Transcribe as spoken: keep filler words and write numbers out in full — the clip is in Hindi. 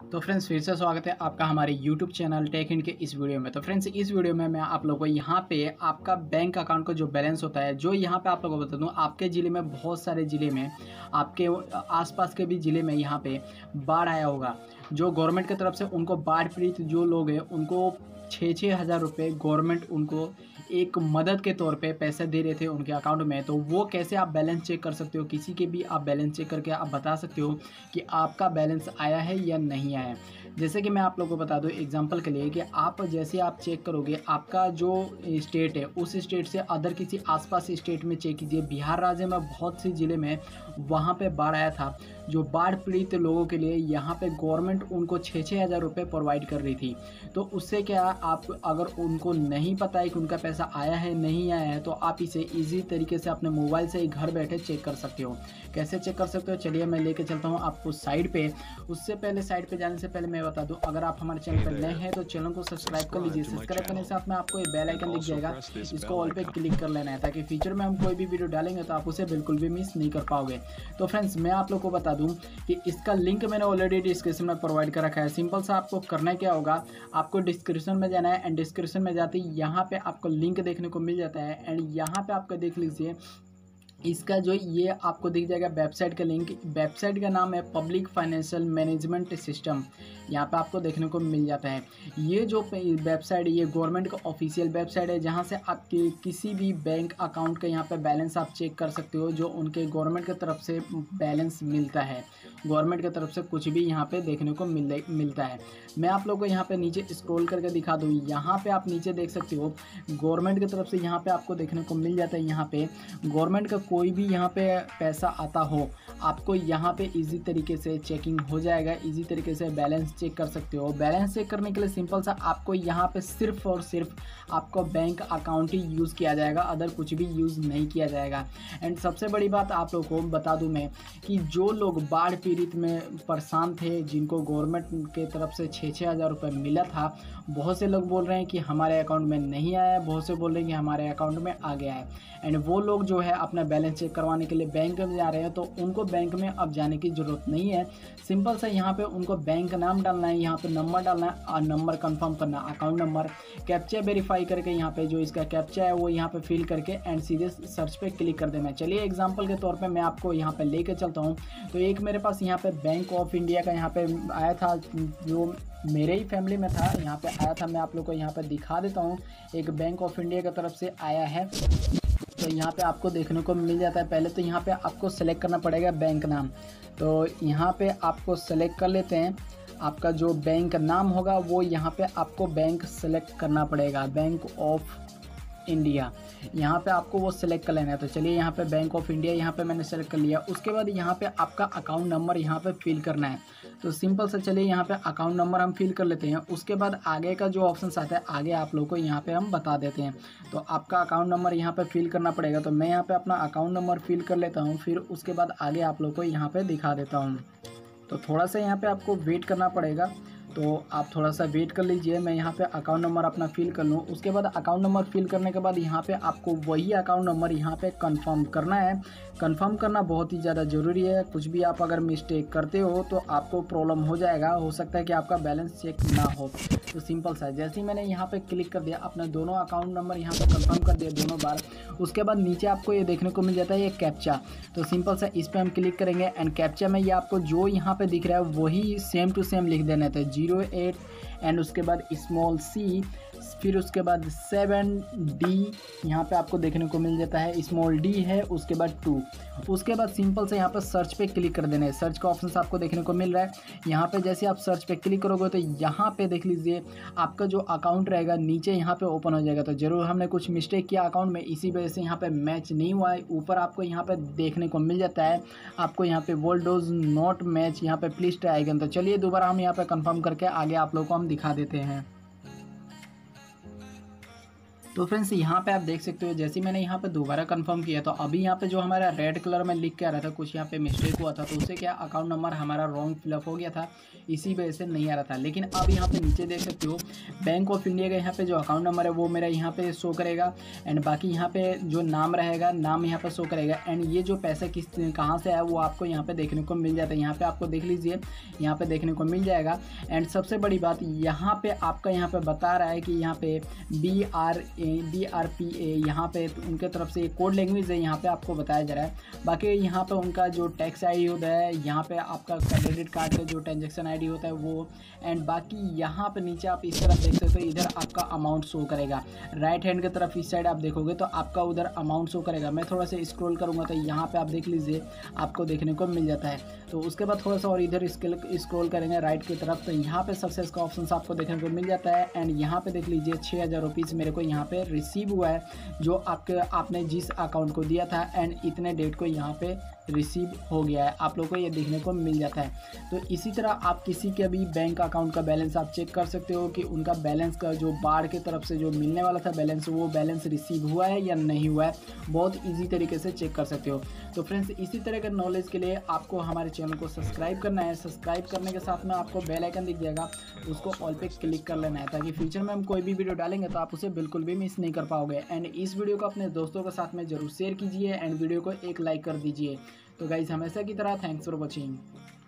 तो फ्रेंड्स फिर से स्वागत है आपका हमारे यूट्यूब चैनल टेक हिंट के इस वीडियो में। तो फ्रेंड्स इस वीडियो में मैं आप लोगों को यहाँ पे आपका बैंक अकाउंट का जो बैलेंस होता है, जो यहाँ पे आप लोगों को बता दूँ, आपके ज़िले में बहुत सारे ज़िले में, आपके आसपास के भी ज़िले में यहाँ पे बाढ़ आया होगा। जो गवर्नमेंट की तरफ से उनको बाढ़ पीड़ित जो लोग हैं उनको छः छः हज़ार रुपये गवर्नमेंट उनको एक मदद के तौर पे पैसे दे रहे थे उनके अकाउंट में। तो वो कैसे आप बैलेंस चेक कर सकते हो, किसी के भी आप बैलेंस चेक करके आप बता सकते हो कि आपका बैलेंस आया है या नहीं आया है। जैसे कि मैं आप लोगों को बता दूं एग्जांपल के लिए कि आप जैसे आप चेक करोगे आपका जो स्टेट है उस स्टेट से अदर किसी आसपास स्टेट में चेक कीजिए। बिहार राज्य में बहुत सी ज़िले में वहाँ पे बाढ़ आया था। जो बाढ़ पीड़ित लोगों के लिए यहाँ पे गवर्नमेंट उनको छः छः हज़ार रुपये प्रोवाइड कर रही थी। तो उससे क्या आप अगर उनको नहीं पता है कि उनका पैसा आया है नहीं आया है तो आप इसे ईजी तरीके से अपने मोबाइल से ही घर बैठे चेक कर सकते हो। कैसे चेक कर सकते हो, चलिए मैं लेके चलता हूँ आपको साइड पे। उससे पहले साइड पे जाने से पहले मैं बता दूं, अगर आप हमारे चैनल पर नए हैं तो चैनल को सब्सक्राइब कर लीजिए। सब्सक्राइब करने से साथ में आपको ये बेल आइकन दिख जाएगा, इसको ऑल पे क्लिक कर लेना है ताकि फ्यूचर में हम कोई भी वीडियो डालेंगे तो आप उसे बिल्कुल भी मिस नहीं कर पाओगे। तो फ्रेंड्स मैं आप लोग को बता दूं कि इसका लिंक मैंने ऑलरेडी डिस्क्रिप्शन में प्रोवाइड कर रखा है। सिंपल सा आपको करना क्या होगा, आपको डिस्क्रिप्शन में जाना है एंड डिस्क्रिप्शन में जाते ही यहाँ पे आपको लिंक देखने को मिल जाता है। एंड यहाँ पे आपको देख लीजिए इसका जो ये आपको दिख जाएगा वेबसाइट का लिंक। वेबसाइट का नाम है पब्लिक फाइनेंशियल मैनेजमेंट सिस्टम, यहाँ पे आपको देखने को मिल जाता है। ये जो वेबसाइट है ये गवर्नमेंट का ऑफिशियल वेबसाइट है जहाँ से आपके किसी भी बैंक अकाउंट का यहाँ पे बैलेंस आप चेक कर सकते हो। जो उनके गवर्नमेंट की तरफ से बैलेंस मिलता है, गवर्नमेंट की तरफ से कुछ भी यहाँ पे देखने को मिल मिलता है। मैं आप लोगों को यहाँ पे नीचे स्क्रॉल करके दिखा दूँ। यहाँ पे आप नीचे देख सकते हो गवर्नमेंट की तरफ से यहाँ पे आपको देखने को मिल जाता है। यहाँ पे गवर्नमेंट का कोई भी यहाँ पे पैसा आता हो आपको यहाँ पे इजी तरीके से चेकिंग हो जाएगा, इजी तरीके से बैलेंस चेक कर सकते हो। बैलेंस चेक करने के लिए सिंपल सा आपको यहाँ पे सिर्फ और सिर्फ आपको बैंक अकाउंट ही यूज़ किया जाएगा, अदर कुछ भी यूज़ नहीं किया जाएगा। एंड सबसे बड़ी बात आप लोग को बता दूं मैं कि जो लोग बाढ़ पीड़ित में परेशान थे, जिनको गवर्नमेंट के तरफ से छः छः हज़ार रुपये मिला था, बहुत से लोग बोल रहे हैं कि हमारे अकाउंट में नहीं आया है, बहुत से बोल रहे हैं कि हमारे अकाउंट में आ गया है। एंड वो लोग जो है अपना बैलेंस चेक करवाने के लिए बैंक में जा रहे हैं तो उनको बैंक में अब जाने की ज़रूरत नहीं है। सिंपल सा यहाँ पे उनको बैंक नाम डालना है, यहाँ पे नंबर डालना है और नंबर कंफर्म करना, अकाउंट नंबर कैप्चा वेरीफाई करके यहाँ पे जो इसका कैप्चा है वो यहाँ पे फिल करके एंड सीधे सर्च पे क्लिक कर देना है। चलिए एग्जांपल के तौर पे मैं आपको यहाँ पे लेके चलता हूँ। तो एक मेरे पास यहाँ पे बैंक ऑफ इंडिया का यहाँ पे आया था, जो मेरे ही फैमिली में था, यहाँ पे आया था। मैं आप लोग को यहाँ पे दिखा देता हूँ, एक बैंक ऑफ इंडिया की तरफ से आया है। तो यहाँ पे आपको देखने को मिल जाता है। पहले तो यहाँ पे आपको सेलेक्ट करना पड़ेगा बैंक नाम। तो यहाँ पे आपको सेलेक्ट कर लेते हैं, आपका जो बैंक नाम होगा वो यहाँ पे आपको बैंक सेलेक्ट करना पड़ेगा, बैंक ऑफ इंडिया। यहाँ पे आपको वो सिलेक्ट कर लेना है। तो चलिए यहाँ पे बैंक ऑफ इंडिया यहाँ पे मैंने सेलेक्ट कर लिया। उसके बाद यहाँ पे आपका अकाउंट नंबर यहाँ पे फिल करना है। तो सिंपल से चलिए यहाँ पे अकाउंट नंबर हम फिल कर लेते हैं। उसके बाद आगे का जो ऑप्शन आता है आगे आप लोग को यहाँ पे हम बता देते हैं। तो आपका अकाउंट नंबर यहाँ पे फिल करना पड़ेगा। तो मैं यहाँ पे अपना अकाउंट नंबर फिल कर लेता हूँ, फिर उसके बाद आगे आप लोग को यहाँ पे दिखा देता हूँ। तो थोड़ा सा यहाँ पे आपको वेट करना पड़ेगा, तो आप थोड़ा सा वेट कर लीजिए। मैं यहाँ पे अकाउंट नंबर अपना फिल कर लूँ। उसके बाद अकाउंट नंबर फिल करने के बाद यहाँ पे आपको वही अकाउंट नंबर यहाँ पे कंफर्म करना है। कंफर्म करना बहुत ही ज़्यादा ज़रूरी है। कुछ भी आप अगर मिस्टेक करते हो तो आपको प्रॉब्लम हो जाएगा, हो सकता है कि आपका बैलेंस चेक ना हो। तो सिंपल सा जैसे ही मैंने यहाँ पे क्लिक कर दिया, अपने दोनों अकाउंट नंबर यहाँ पे कंफर्म कर दिया दोनों बार। उसके बाद नीचे आपको ये देखने को मिल जाता है ये कैप्चा। तो सिंपल सा इस पर हम क्लिक करेंगे एंड कैप्चा में ये आपको जो यहाँ पे दिख रहा है वही सेम टू सेम लिख देना था, जीरो एट एंड उसके बाद स्मॉल सी, फिर उसके बाद सेवन डी यहाँ पे आपको देखने को मिल जाता है, स्मॉल डी है, उसके बाद टू। उसके बाद सिंपल से यहाँ पर सर्च पे क्लिक कर देना है। सर्च का ऑप्शन आपको देखने को मिल रहा है। यहाँ पे जैसे आप सर्च पे क्लिक करोगे तो यहाँ पे देख लीजिए आपका जो अकाउंट रहेगा नीचे यहाँ पे ओपन हो जाएगा। तो जरूर हमने कुछ मिस्टेक किया अकाउंट में, इसी वजह से यहाँ पे मैच नहीं हुआ है। ऊपर आपको यहाँ पे देखने को मिल जाता है, आपको यहाँ पे वर्ल्ड डोज नॉट मैच यहाँ पे प्लीज ट्राई अगेन। तो चलिए दोबारा हम यहाँ पे कंफर्म करके आगे आप लोग को हम दिखा देते हैं। तो फ्रेंड्स यहाँ पे आप देख सकते हो, जैसे मैंने यहाँ पे दोबारा कंफर्म किया तो अभी यहाँ पे जो हमारा रेड कलर में लिख के आ रहा था, कुछ यहाँ पे मिस्टेक हुआ था, तो उससे क्या अकाउंट नंबर हमारा रॉन्ग फिलअप हो गया था, इसी वजह से नहीं आ रहा था। लेकिन अब यहाँ पे नीचे देख सकते हो बैंक ऑफ इंडिया का यहाँ पे जो अकाउंट नंबर है वो मेरा यहाँ पे शो करेगा, एंड बाकी यहाँ पे जो नाम रहेगा नाम यहाँ पे शो करेगा, एंड ये जो पैसा किस कहाँ से आया वो आपको यहाँ पे देखने को मिल जाता है। यहाँ पे आपको देख लीजिए, यहाँ पे देखने को मिल जाएगा। एंड सबसे बड़ी बात यहाँ पे आपका यहाँ पे बता रहा है कि यहाँ पे B R B R P A यहाँ पे उनके तरफ से कोड लैंग्वेज है, यहाँ पे आपको बताया जा रहा है। बाकी यहाँ पे उनका जो टैक्स आईडी होता है, यहाँ पे आपका क्रेडिट कार्ड का जो ट्रांजेक्शन आईडी होता है वो, एंड बाकी यहाँ पे नीचे आप इस तरफ देख सकते हो, इधर आपका अमाउंट शो करेगा। राइट हैंड की तरफ इस साइड आप देखोगे तो आपका उधर अमाउंट शो करेगा। मैं थोड़ा सा स्क्रॉल करूँगा तो यहाँ पे आप देख लीजिए आपको देखने को मिल जाता है। तो उसके बाद थोड़ा सा और इधर स्क्रॉल करेंगे राइट की तरफ तो यहाँ पे सक्सेस का ऑप्शन आपको देखने को मिल जाता है। एंड यहाँ पे देख लीजिए छः हज़ार रुपीज़ मेरे को यहाँ पे रिसीव हुआ है, जो आपके आपने जिस अकाउंट को दिया था, एंड इतने डेट को यहाँ पे रिसीव हो गया है, आप लोगों को ये देखने को मिल जाता है। तो इसी तरह आप किसी के भी बैंक अकाउंट का बैलेंस आप चेक कर सकते हो कि उनका बैलेंस का जो बाढ़ की तरफ से जो मिलने वाला था बैलेंस, वो बैलेंस रिसीव हुआ है या नहीं हुआ है, बहुत ईजी तरीके से चेक कर सकते हो। तो फ्रेंड्स इसी तरह के नॉलेज के लिए आपको हमारे चैनल को सब्सक्राइब करना है। सब्सक्राइब करने के साथ में आपको बेल आइकन दिख जाएगा, उसको ऑल पे क्लिक कर लेना है, ताकि फ्यूचर में हम कोई भी वीडियो डालेंगे तो आप उसे बिल्कुल भी मिस नहीं कर पाओगे। एंड इस वीडियो को अपने दोस्तों के साथ में जरूर शेयर कीजिए, एंड वीडियो को एक लाइक कर दीजिए। तो गाइस हमेशा की तरह थैंक्स फॉर वॉचिंग।